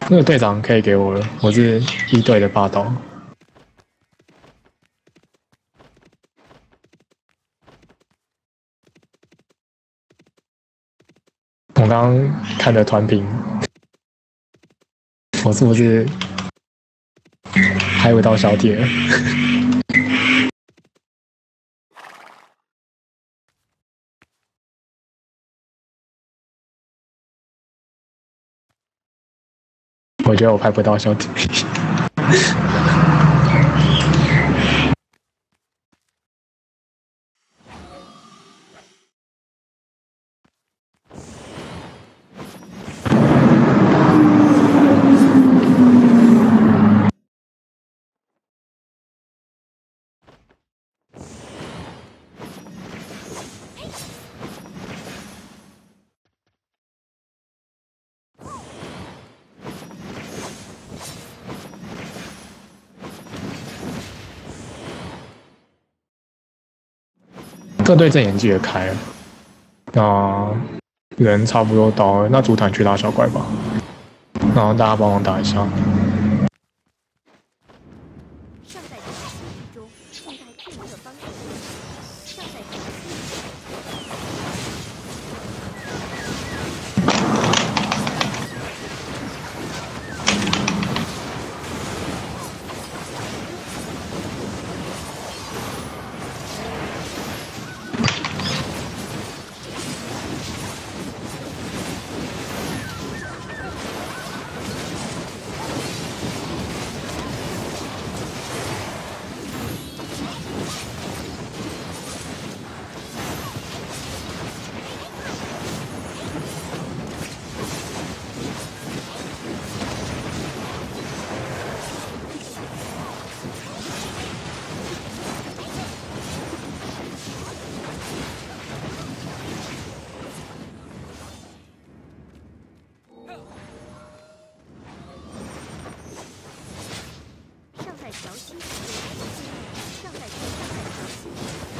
那个队长可以给我了，我是一队的霸道。我刚刚看的团评，我是不是还有一道小铁？我觉得我拍不到小铁。这队阵眼记也开了，那人差不多到了，那主团去拉小怪吧，然后大家帮忙打一下。 尚在调息之中，静待片刻方可。尚在调息。尚在调息之中，尚在调息。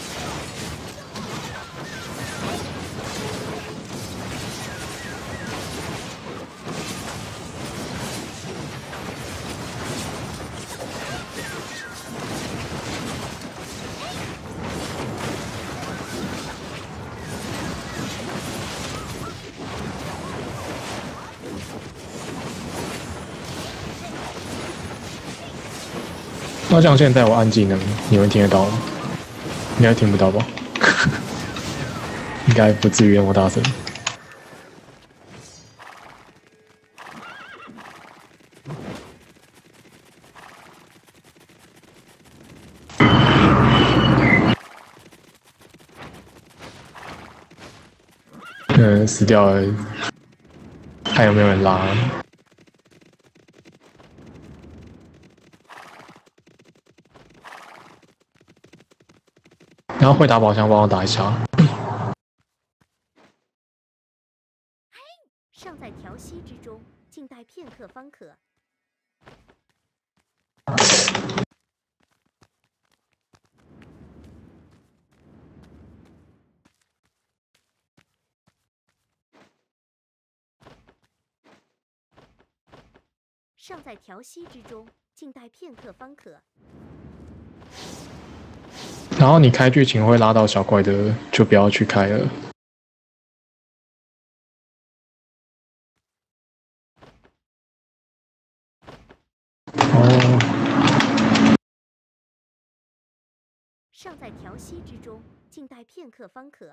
那这样现在我按技能，你们听得到吗？应该听不到吧？应该不至于那么大声。死掉了，看有没有人拉。然后会打宝箱，帮我打一下。 尚在调息之中，静待片刻方可。尚在调息之中，静待片刻方可。 然后你开剧情会拉到小怪的，就不要去开了。哦。 尚在调息之中，静待片刻方可。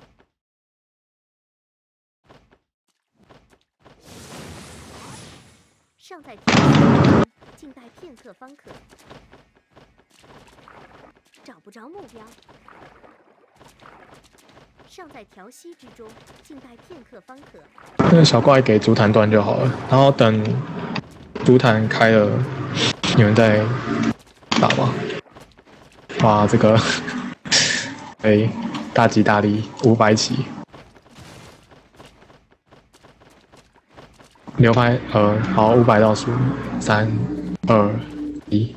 尚在调息之中，静待片刻方可。找不着目标。尚在调息之中，静待片刻方可。 那个小怪给主坦断就好了，然后等主坦开了，你们再打吧。哇，这个，哎，大吉大利，500起。流拍，好，500倒数，3、2、1。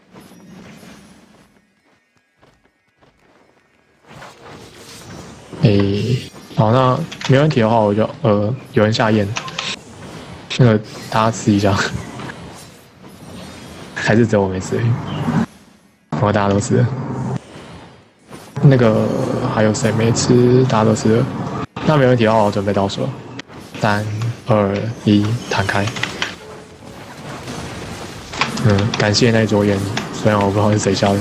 好，那没问题的话，我就有人下咽，那个大家吃一下，还是只有我没吃而已？大家都吃了。那个还有谁没吃？大家都吃了。那没问题的话，我准备倒数，3、2、1，弹开。感谢那桌烟，虽然我不知道是谁下的。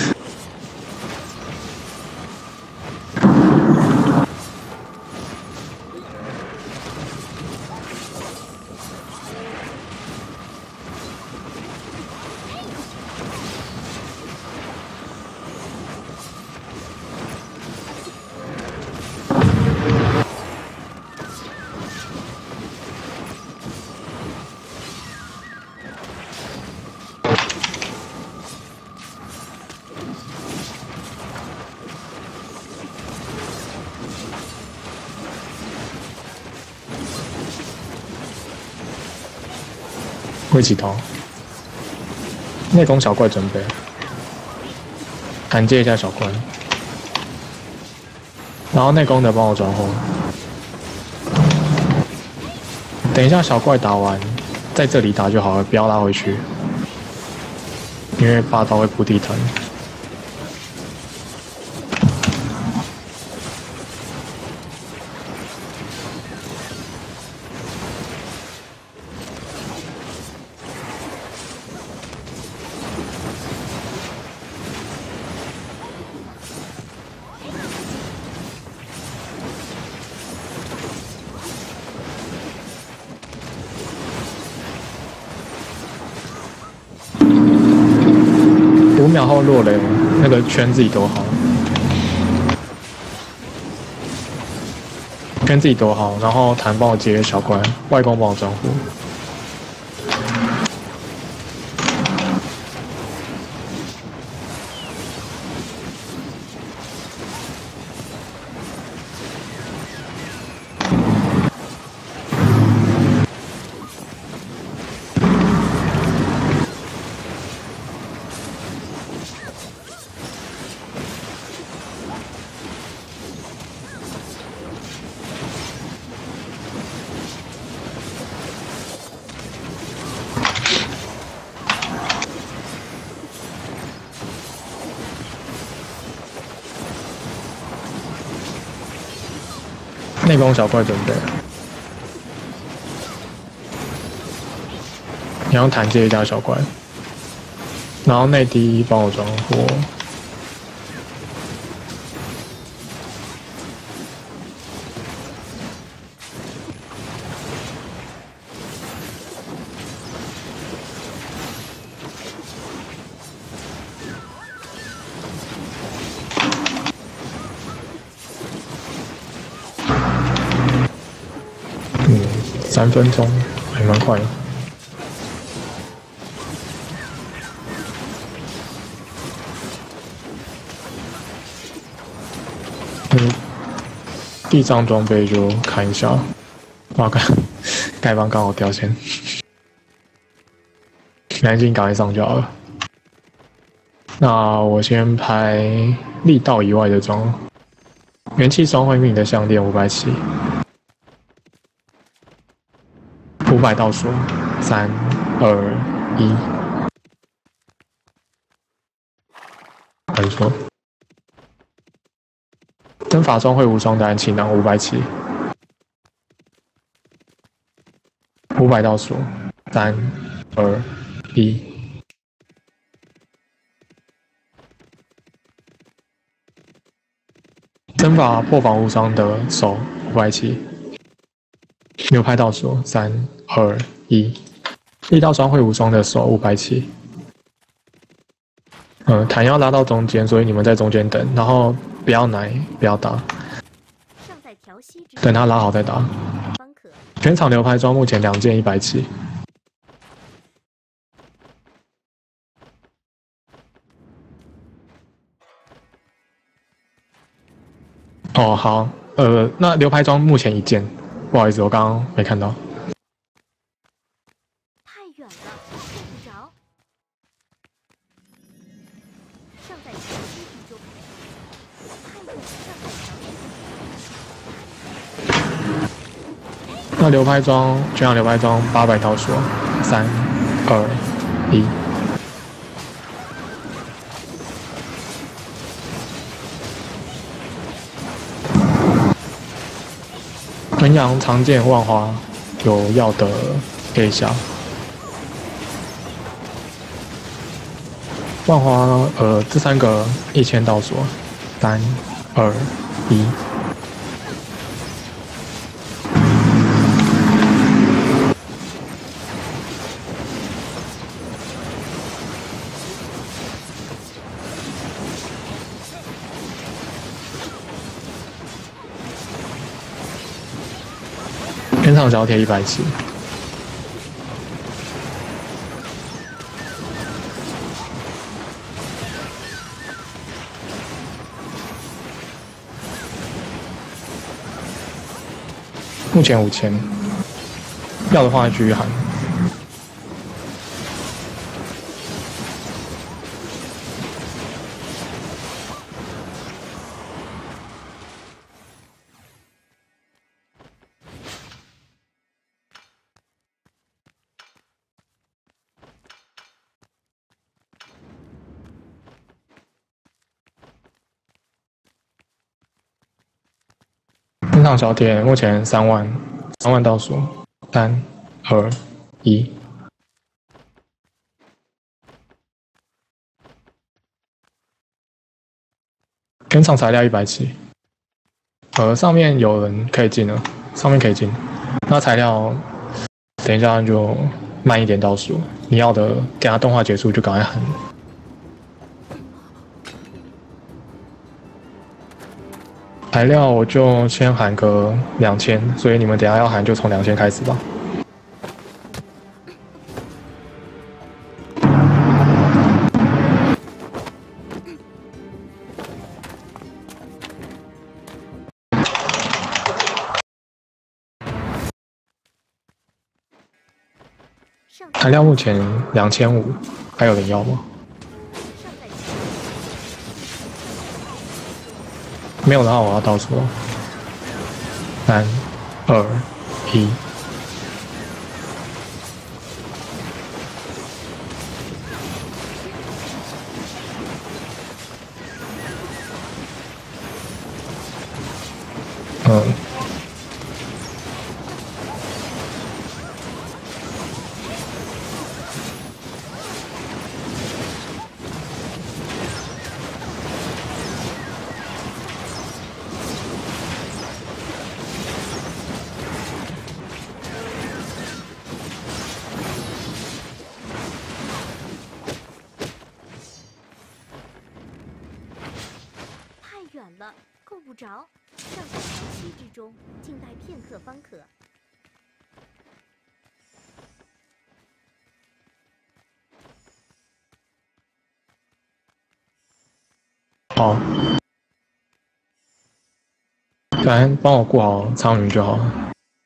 会起头，内攻小怪准备，砍接一下小怪，然后内攻的帮我转火。等一下小怪打完，在这里打就好了，不要拉回去，因为霸道会铺地毯。5秒后落雷，那个圈自己躲好，圈自己躲好，然后弹帮我接小怪，外攻帮我转火。内攻小怪准备，你要弹接一下小怪，然后内敌帮我转火。3分钟，还蛮快的。地上装备就看一下。哇，丐帮刚好掉线，南京赶快上就好了。那我先拍力道以外的装，元气双辉命的项链570。500倒数，3、2、1，没错。真法装会无双的暗器囊570。500倒数，3、2、1。真法破防无双的手570。牛拍倒数，3、2、1。力道双会无双的手570。弹要拉到中间，所以你们在中间等，然后不要奶，不要打，等他拉好再打。全场流拍装目前2件170。哦，好，那流拍装目前1件，不好意思，我刚刚没看到。 太远了，够不着。尚在调息之中。太远，尚在调息之中。 那流派装，全场流派装800倒数，3、2、1。文阳常见万花，有要的可以下。万花这3个1000倒数，3、2、1。原厂小铁170。目前5000，要的话继续喊。原厂小铁目前3万倒数，3、2、1。原厂材料170，上面有人可以进了，上面可以进。那材料等一下就慢一点倒数，你要的等下动画结束就赶快喊。材料我就先喊个2000，所以你们等一下要喊就从2000开始吧。材料目前2500，还有人要吗？没有的话，我要倒数了。3、2、1。 远了，够不着。尚在潮汐之中，静待片刻方可。 好，反正帮我顾好苍云就好了。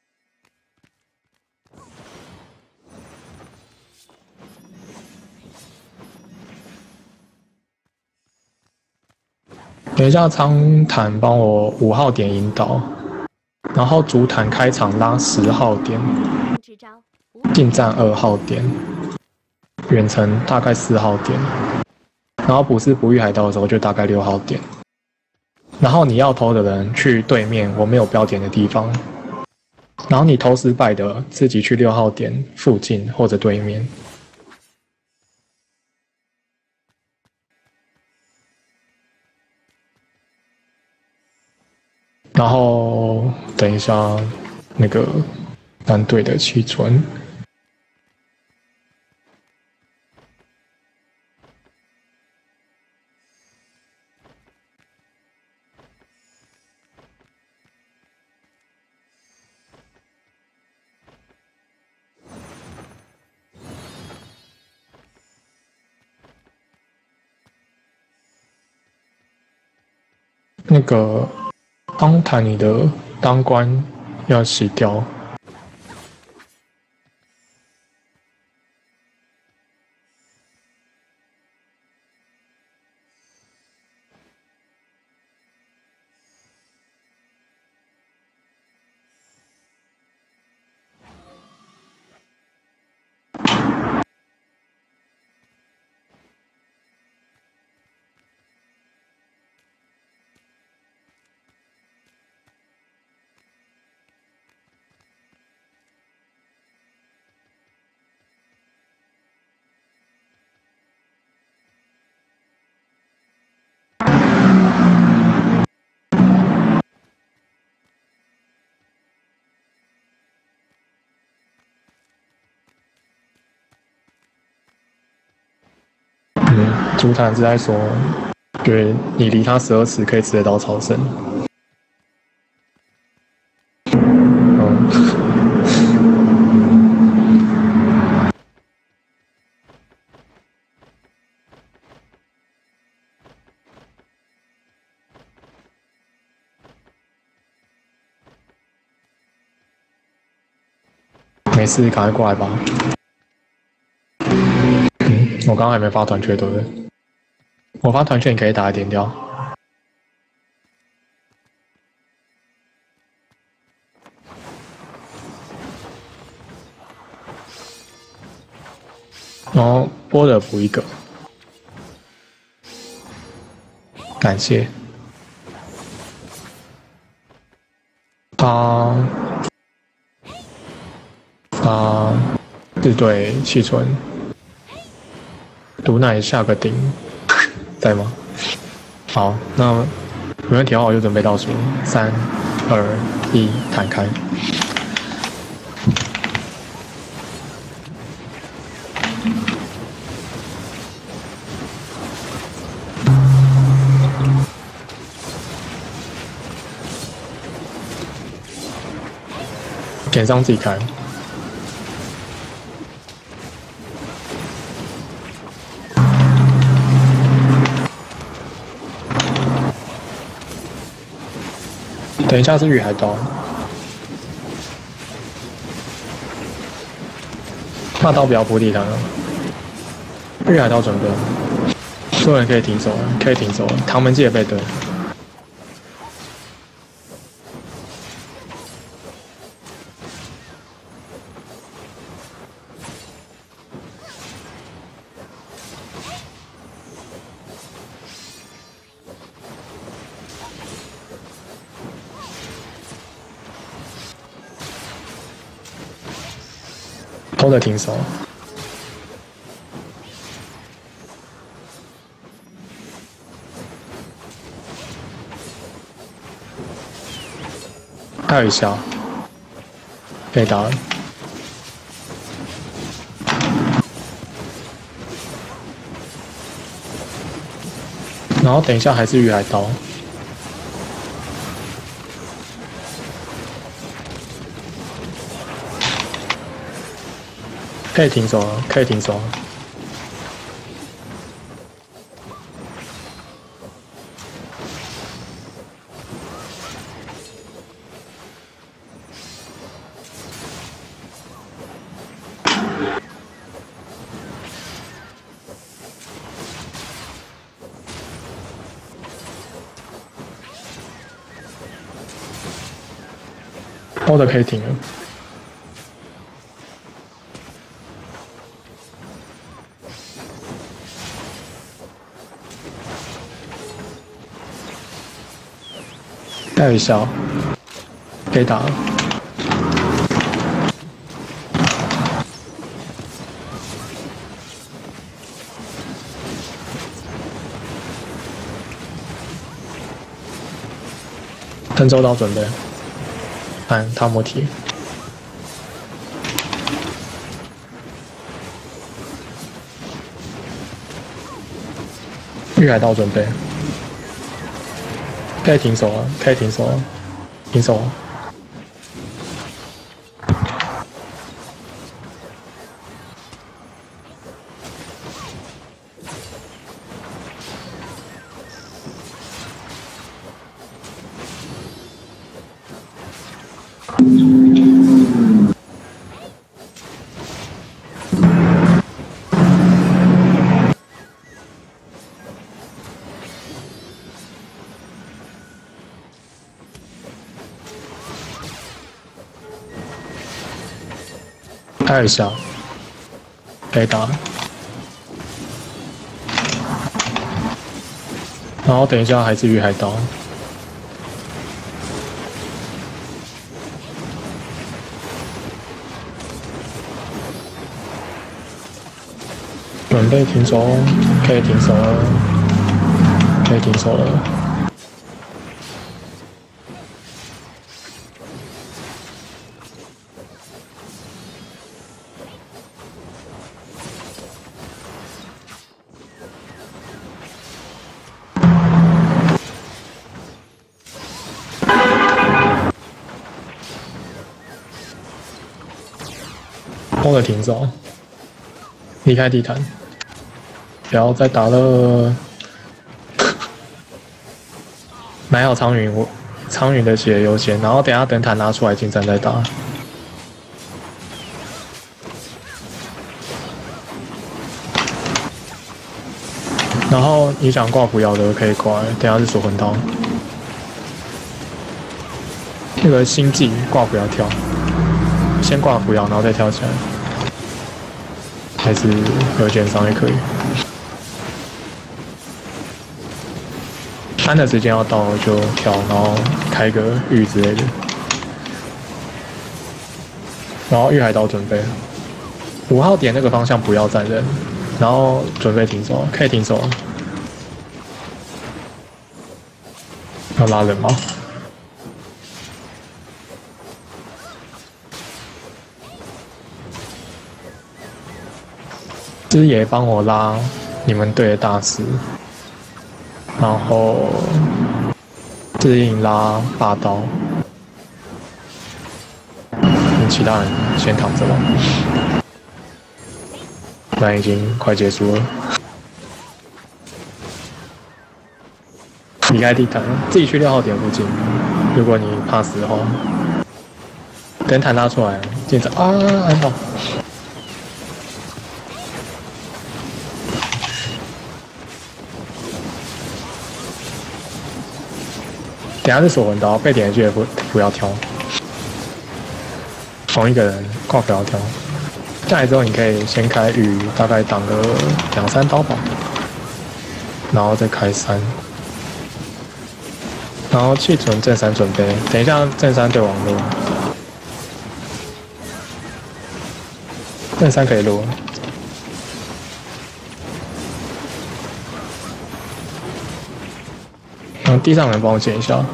等一下，苍坦帮我5号点引导，然后主坦开场拉10号点，近战2号点，远程大概4号点，然后不是不遇海盗的时候就大概6号点。然后你要投的人去对面我没有标点的地方，然后你投失败的自己去6号点附近或者对面。然后等一下，那个单队的七村，那个当坦你的当官要洗掉。 主坦是在说，就是你离他12尺可以直接到超生。没事，赶快过来吧。我刚刚还没发团券，对不对？我发团券，你可以打来点掉。然后波的补一个，感谢。是对气存，毒奶下个顶，在吗？好，那没问题的话，我就准备倒数，3、2、1，弹开。点上自己开。等一下是雨海刀，大刀不要补地弹了。雨海刀准备，所有人可以停手了，可以停手了。唐门记也被对。偷的停手，还有一下，可以打了。然后等一下还是雨海刀。可以停手了，可以停手了。偷的可以停了。还有一下，可以打了。登州刀准备，按塔摩提。玉海刀准备。可以停手了，可以停手了，停手了。还有一下，可以打。然后等一下还是雨海刀。准备停手，可以停手了，可以停手了。 的停手，离开地毯，不要再打了。买好苍云，苍云的血优先，然后等下等坦拿出来进站再打。然后你想挂扶摇的可以挂，等下是锁魂刀。那个星际挂扶摇跳，先挂扶摇，然后再跳起来，还是有减伤也可以。安的时间要到了就跳，然后开个玉之类的，然后玉海刀准备。5号点那个方向不要站人，然后准备停手，可以停手了。要拉人吗？师爷帮我拉你们队的大师，然后志颖拉霸刀，其他人先躺着吧。不然已经快结束了。离开地毯，自己去6号点附近。如果你怕死的话，等坦拉出来，进站啊，安好。等下是锁魂刀，被点的就不要挑。同一个人挂不要挑。下来之后，你可以先开雨，大概挡个2、3刀吧，然后再开3。然后气准正3准备，等一下正3对网络，正3可以落。地上人帮我捡一下。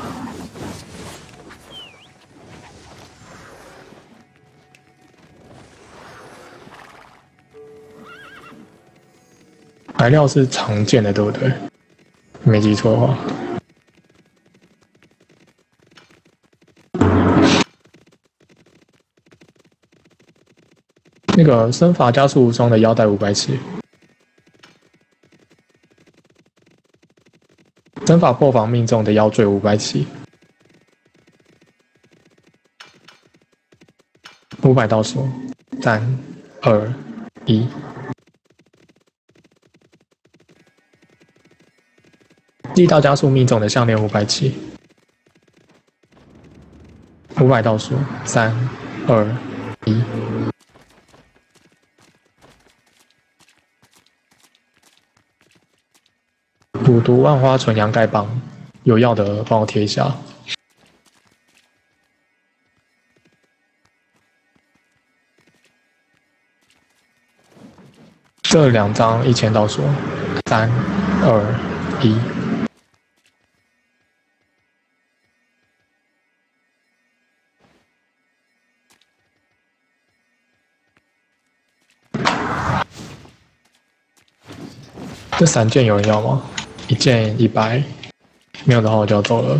材料是常见的，对不对？没记错的话。那个身法加速无双的腰带500起，身法破防命中的腰坠500起，500倒数，3、2、1。力道加速命中的项链500起，500倒数，3、2、1。补毒万花纯阳盖棒，有要的帮我贴一下。这2张1000倒数，3、2、1。这3件有人要吗？1件100，没有的话我就要走了。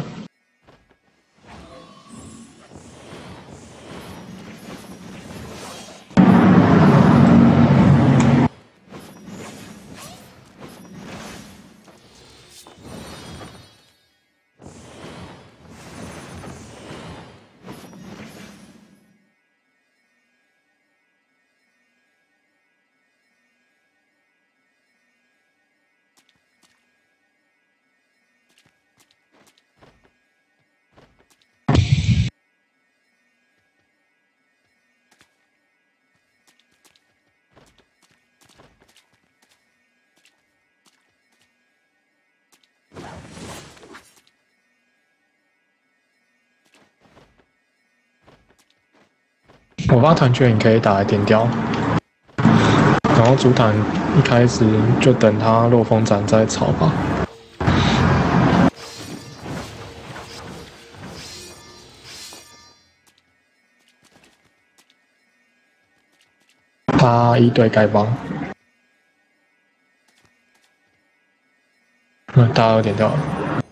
我发团券，你可以打来点掉，然后主坦一开始就等他落风斩再炒吧。他1队丐帮，大家有点掉了。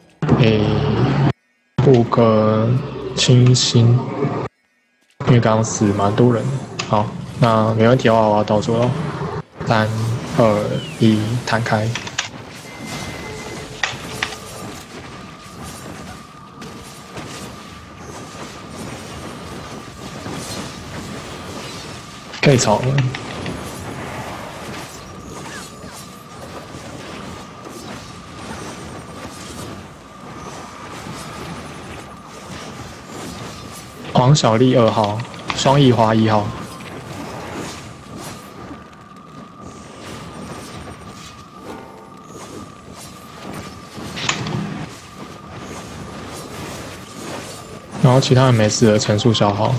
布个清新。因为刚刚死蛮多人的，好。 那没问题的话，我要倒数了。3、2、1，弹开。可以吵了。黄小丽2号，双翼花1号。然后其他人没事的陈述消耗。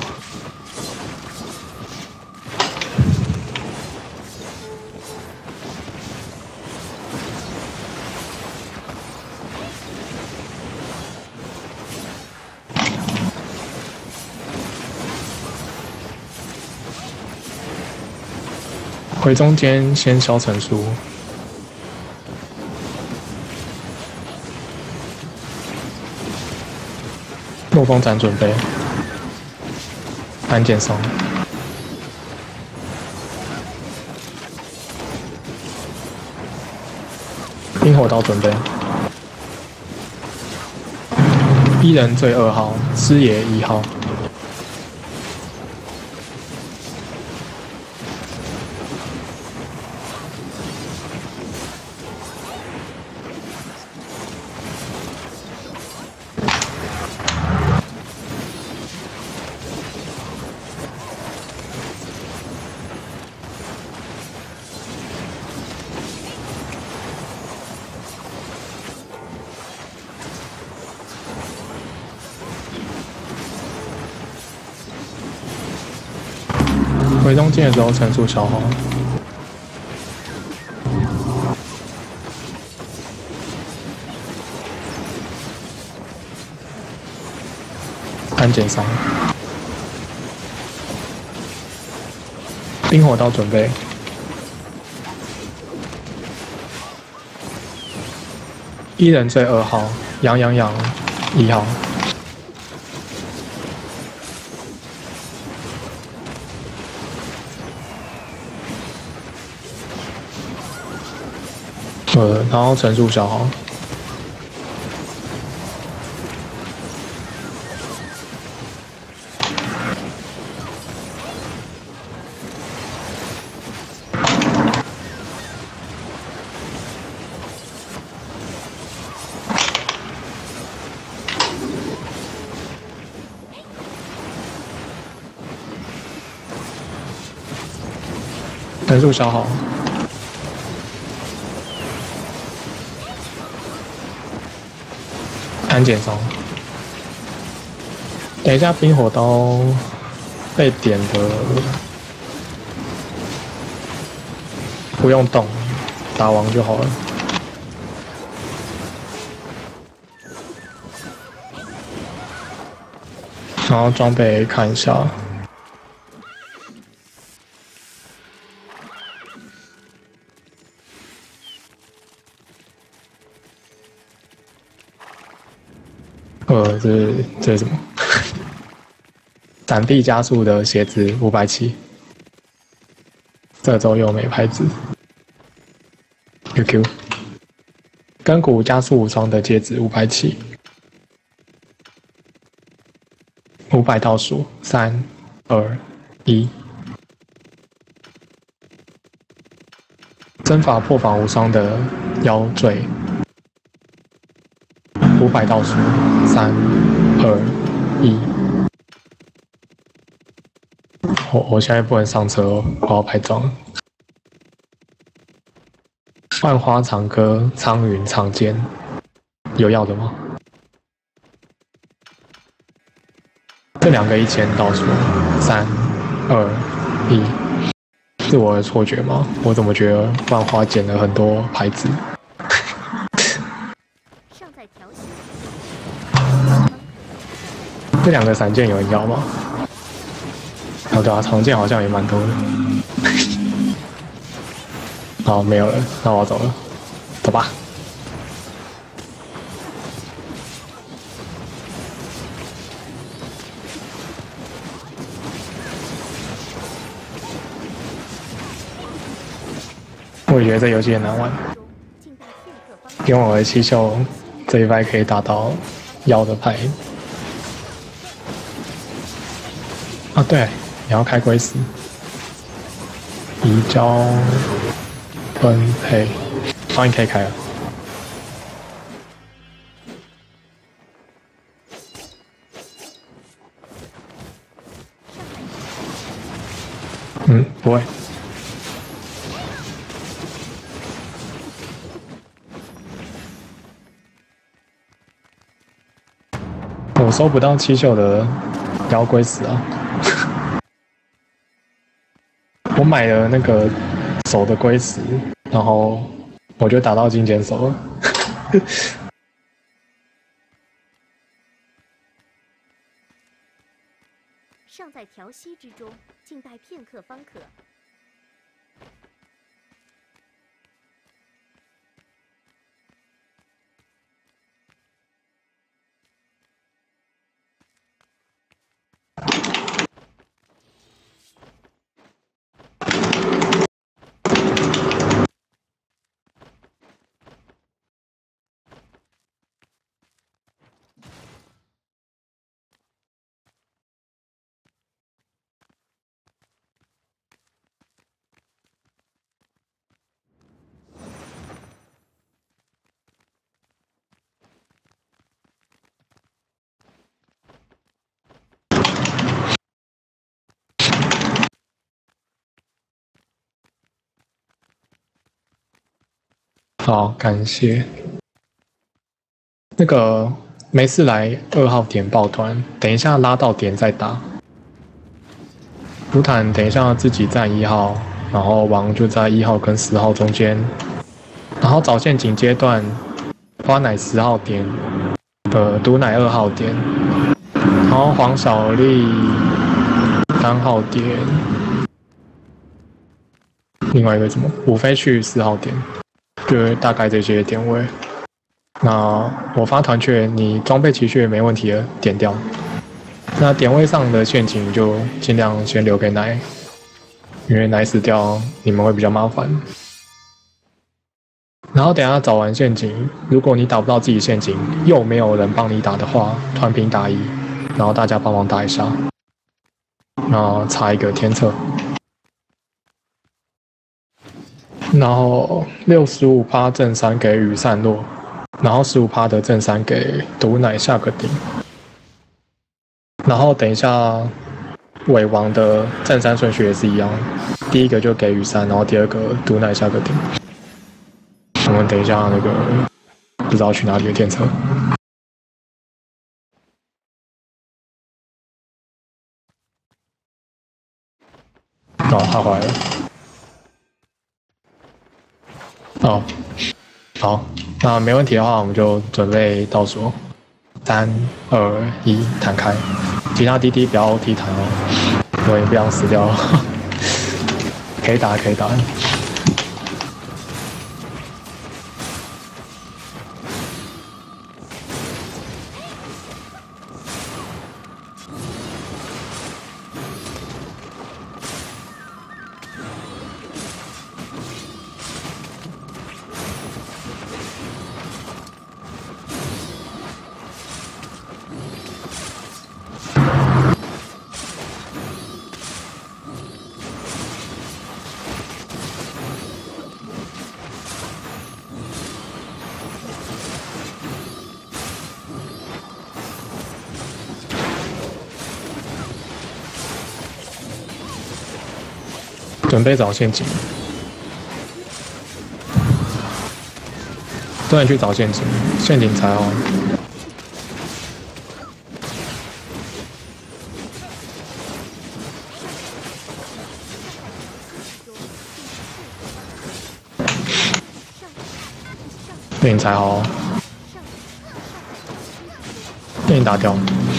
回中间先消陈述。落风斩准备，安检松，冰火刀准备，伊人罪2号，师爷1号。回中间的时候陈述消耗。安检伤。冰火刀准备。伊人罪2号，羊1号。然后陈述消耗。陈述消耗。安检松。等一下，冰火刀被点的不用动，打王就好了。然后装备看一下。这是什么？闪避加速的鞋子570，这周又没牌子。QQ， 跟骨加速武装的戒指570。500倒数，3、2、1。针法破防无双的腰坠。500倒数，3、2、1。我现在不能上车哦，我要拍照。万花长歌，苍云长剑，有要的吗？这2个1000倒数，3、2、1。是我的错觉吗？我怎么觉得万花捡了很多牌子？这2个闪剑有人要吗？好的啊，长剑好像也蛮多的。好，没有了，那我要走了，走吧。 我也觉得这游戏很难玩， 静待片刻方因为我的七秀这一败可以打到妖的牌。啊，对，你要开龟死，移交分配，好，你可以开了。不会。我收不到七秀的妖龟死啊！我买了那个手的龟石，然后我就打到金剪手了。 尚在调息之中，静待片刻方可。 好，感谢。那个没事来2号点抱团，等一下拉到点再打。卢坦等一下自己站1号，然后王就在1号跟10号中间，然后找陷阱阶段，花奶10号点，毒奶2号点，然后黄小丽3号点，另外一个什么五飞去4号点，就大概这些点位。那我发团雀，你装备奇穴没问题了，点掉。那点位上的陷阱就尽量先留给奶，因为奶死掉你们会比较麻烦。然后等一下找完陷阱，如果你打不到自己陷阱，又没有人帮你打的话，团平打1，然后大家帮忙打一下，然后插一个天策，然后65%正3给雨散落，然后15%的正3给毒奶下个顶。然后等一下，尾王的正3顺序也是一样，第一个就给雨伞，然后第二个毒奶下个顶。我们等一下那个不知道去哪里的天车。哦，他回来了。哦，好，那没问题的话，我们就准备倒数，3、2、1，弹开。其他滴滴不要踢弹哦，我也不想死掉。可以打，可以打。准备找陷阱，突然去找陷阱，陷阱才好。陷阱才好，陷阱打掉。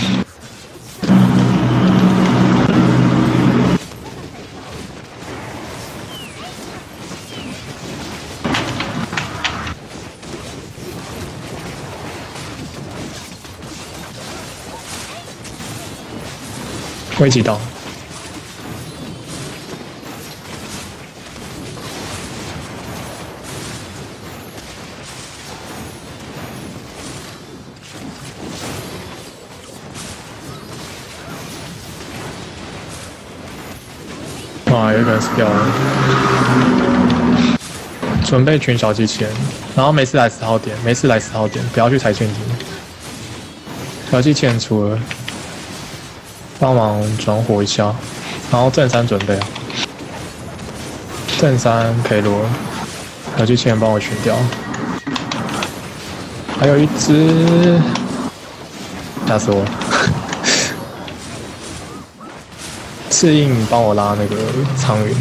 会击到， 哇，有一个人死掉了。准备群小机器人，然后没事来10号点，没事来10号点，不要去踩陷阱。小机器人出了，帮忙转火一下，然后正3准备，正3裴罗，小机器人帮我群掉，还有一只，吓死我！适应帮我拉那个苍云。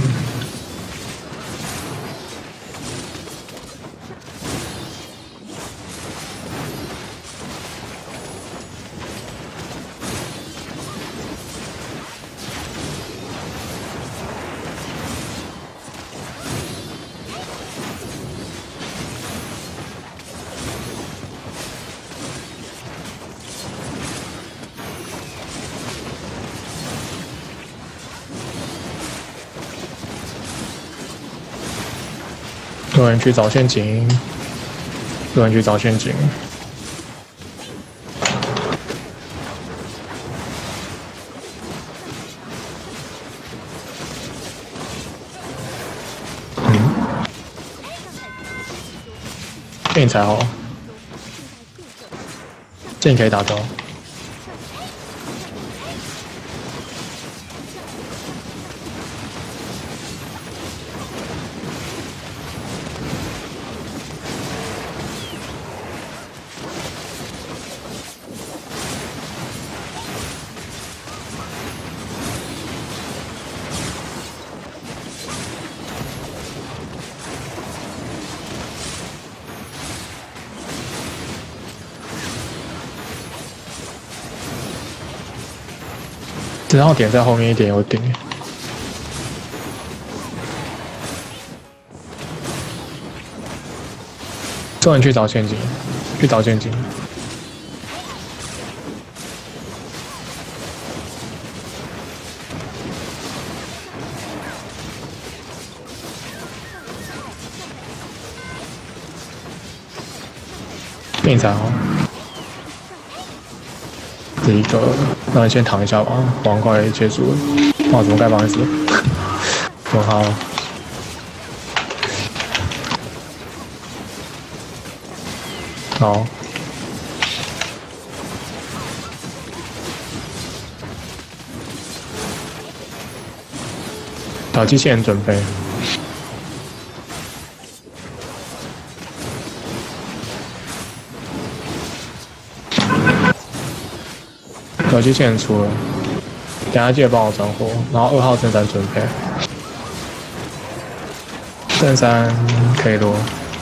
有人去找陷阱，有人去找陷阱。剑才好，剑可以打招。10号点在后面一点有顶，众人去找陷阱，去找陷阱。病才好。这一个，让人先躺一下吧，王快结束了。哇，怎么该帮死？问号。好。找机器人准备。找机器人出了，等下记得帮我转火，然后2号正3准备，正3可以落。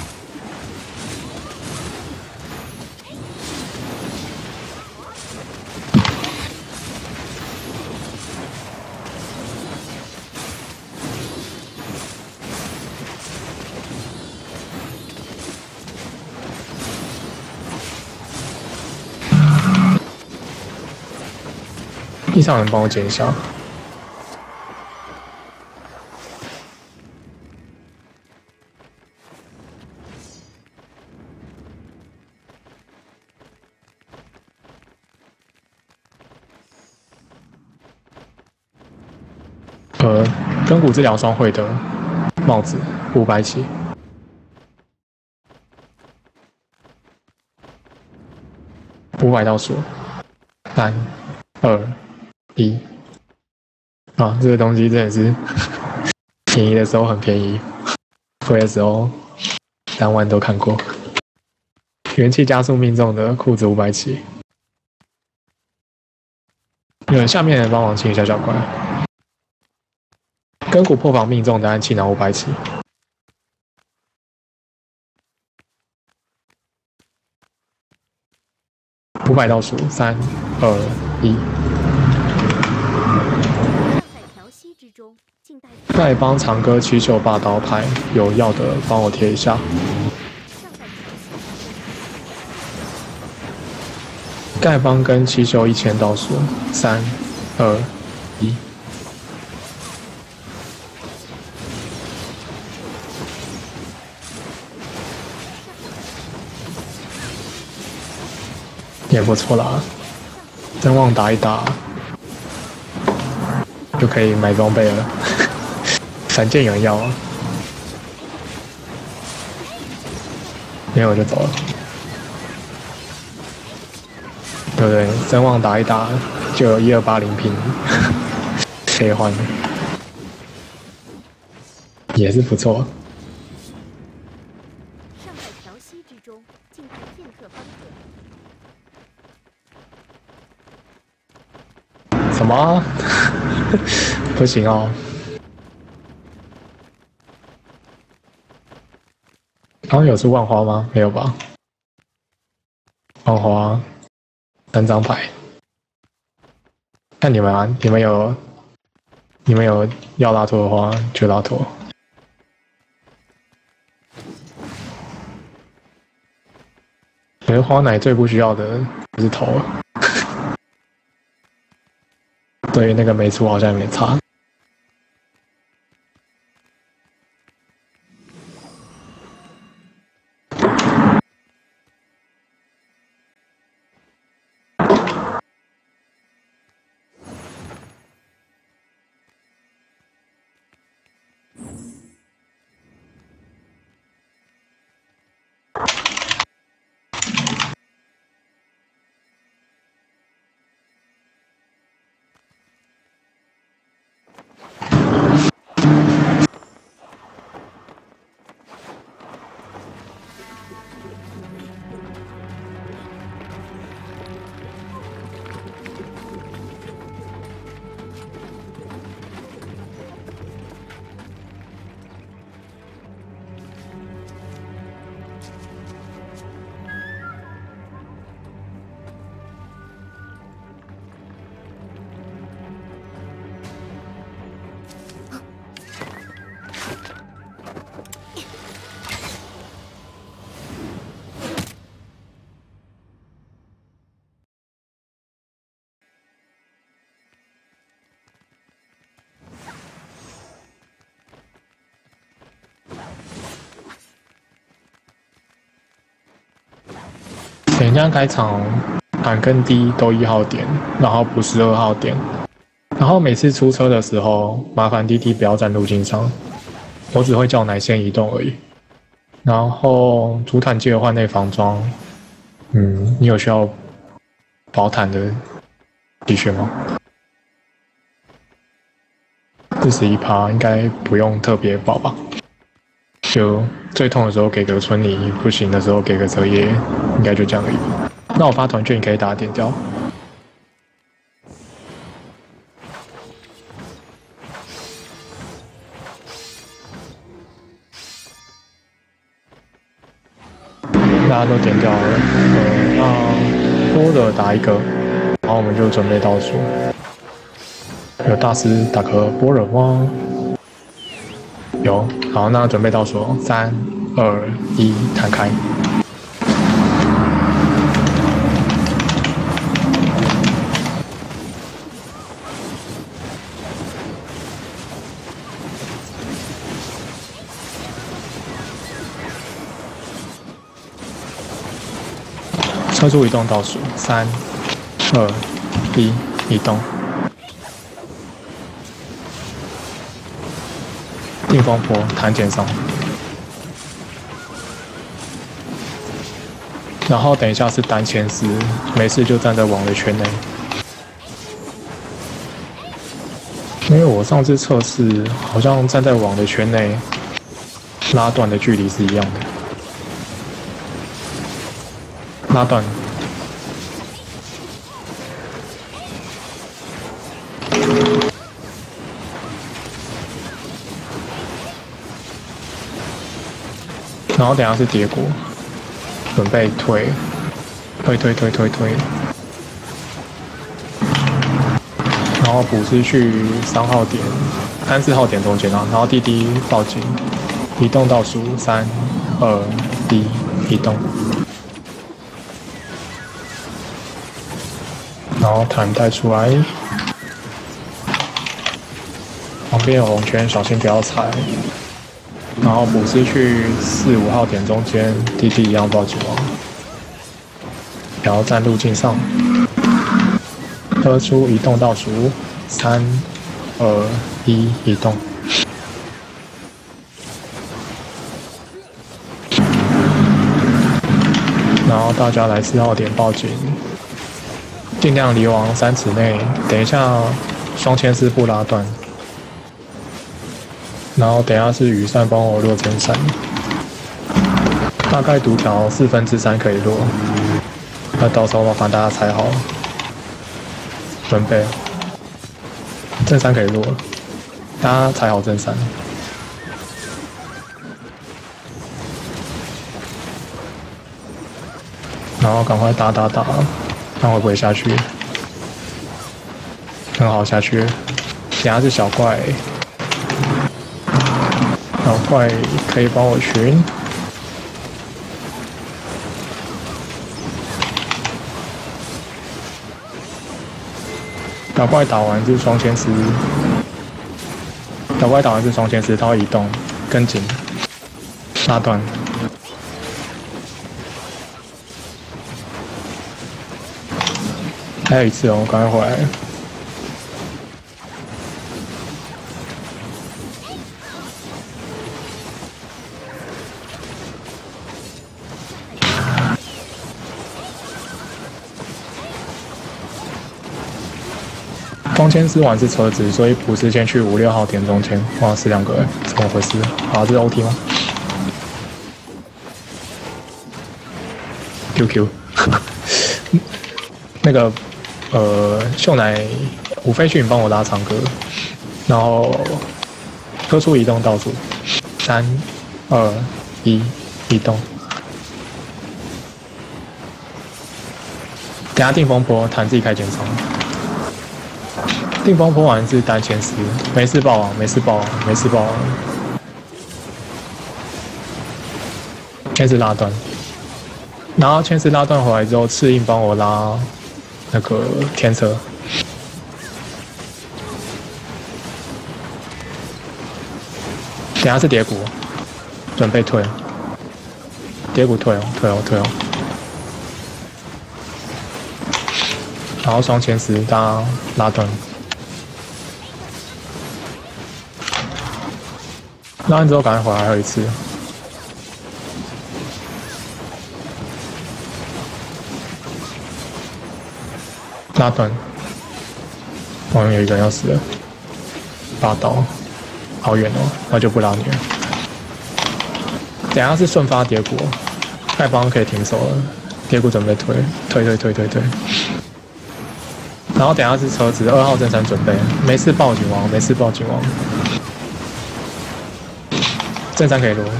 地上人帮我捡一下。根骨治疗双会的帽子500起。500倒数，3、2、1。啊，这个东西真的是便宜的时候很便宜，贵的时候3万都看过。元气加速命中的裤子500起。有人下面人帮忙清一下小怪。根骨破防命中的暗器拿500起。500倒数，3、2、1。丐帮长歌七秀霸刀牌，有要的帮我贴一下。丐帮跟七秀1000倒数，3、2、1。也不错啦，真旺打一打就可以买装备了。 闪剑有人要吗？没有我就走了。对不对？声望打一打就有1280拼，可以换，也是不错。 尚在调息之中，静待片刻方可。 什么？不行哦。刚刚有出万花吗？没有吧？万花3张牌。看你们啊，你们有要拉托的话就拉托。我觉得花奶最不需要的就是头，对于那个没出好像也没差。人家开场板跟 D 都1号点，然后不是2号点，然后每次出车的时候，麻烦弟弟不要站路径上，我只会叫奶先移动而已。然后主坦记得换内防装，你有需要保坦的的确吗？41%应该不用特别保吧？就最痛的时候给个春泥，不行的时候给个彻夜，应该就这样而已吧。那我发团券，你可以打点掉。大家都点掉了，那多的打一个，然后我们就准备倒数。有大师打个波尔吗？有，好，那准备倒数，3、2、1，弹开。车速移动倒数，3、2、1，移动。定风波弹减上，然后等一下是单前丝，没事就站在网的圈内。因为我上次测试好像站在网的圈内，拉断的距离是一样的。拉断。然后等一下是叠骨，准备推，然后补师去3号点、3、4号点中间啊，然后弟弟报警，移动倒数3、2、1，移动，然后弹带出来，旁边有红圈，小心不要踩。然后补师去4、5号点中间，弟弟一样报警王，然后站路径上，喝出移动倒数3、2、1，移动。 然后大家来4号点报警，尽量离往3尺内。等一下双牵丝不拉断，然后等一下是雨伞帮我落针伞，大概读条3/4可以落。那到时候麻烦大家踩好，准备正3可以落，大家踩好正3。然后赶快打，看会不会下去。很好，下去。等下是小怪，小怪可以帮我群。小怪打完是双牵丝，小怪打完是双牵丝，它会移动，跟紧，拉断。还有一次哦，赶快回来。中间丝完是车子，所以不是先去5、6号点中间。哇，是2个，怎么回事？好，这是 OT 吗 ？QQ， 那个秀奶吴飞迅帮我拉长歌，然后科出移动倒数，3、2、1，移动。等下定风波，弹自己开减伤。定风波完是单牵丝，没事爆王，没事爆王，没事爆王。牵丝拉断，然后牵丝拉断回来之后，赤印帮我拉那个天车。等下是蝶谷，准备退，蝶谷退哦。然后双牵丝，大家拉断。拉完之后赶快回来，还有一次。拉断，旁边有一个人要死了，拔刀，好远哦，那就不拉你了。等下是顺发蝶谷，丐帮可以停手了，蝶谷准备退。然后等下是车子，2号正3准备，没事报警王，正3可以落。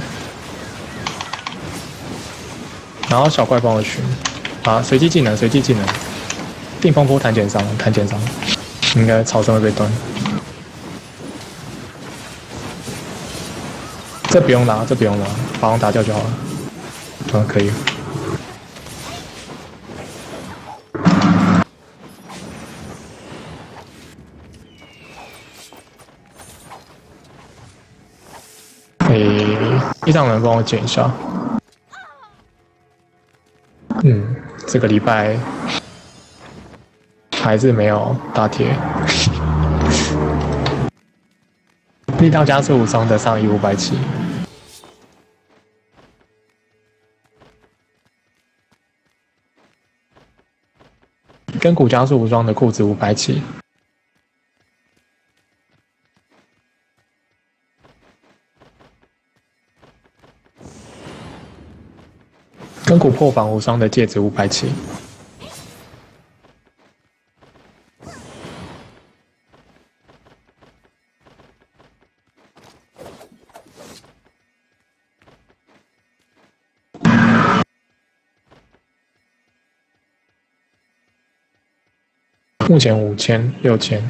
然后小怪帮我群，啊，随机技能，定风波弹减伤，应该草绳会被断。这不用拉，把王打掉就好了。可以。地上人帮我捡一下。这个礼拜还是没有打铁。力道加速武装的上衣570，跟骨加速武装的裤子570。跟骨破防无伤的戒指570，目前5000、6000。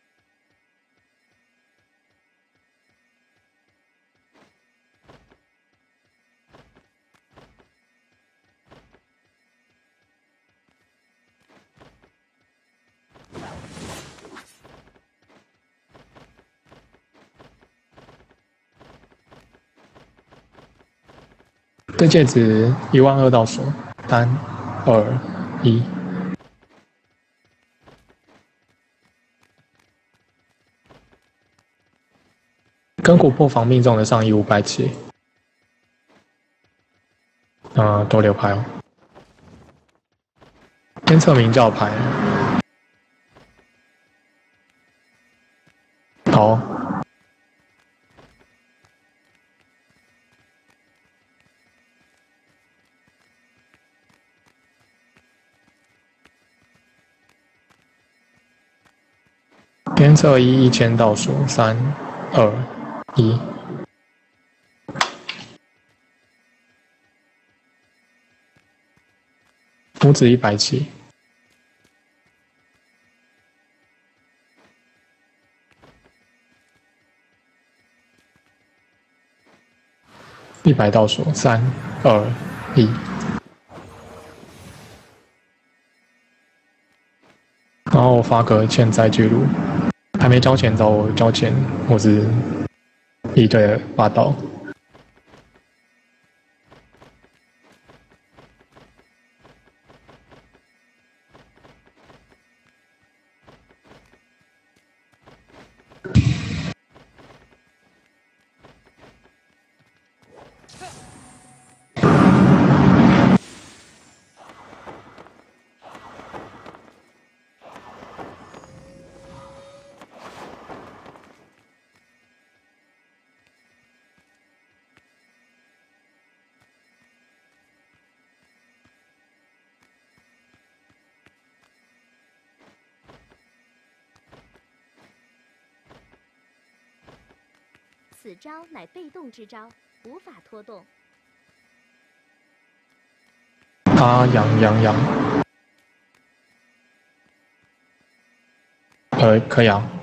这戒指12000到手，3、2、1。跟骨破防命中的上衣570，多6拍哦。 先测明教牌。好。先测1000倒数，3、2、1。拇指100起。100倒数，3、2、1。然后发个欠债记录，还没交钱找我交钱，或是一堆的霸道。 此招乃被动之招，无法拖动。 痒，可以啊。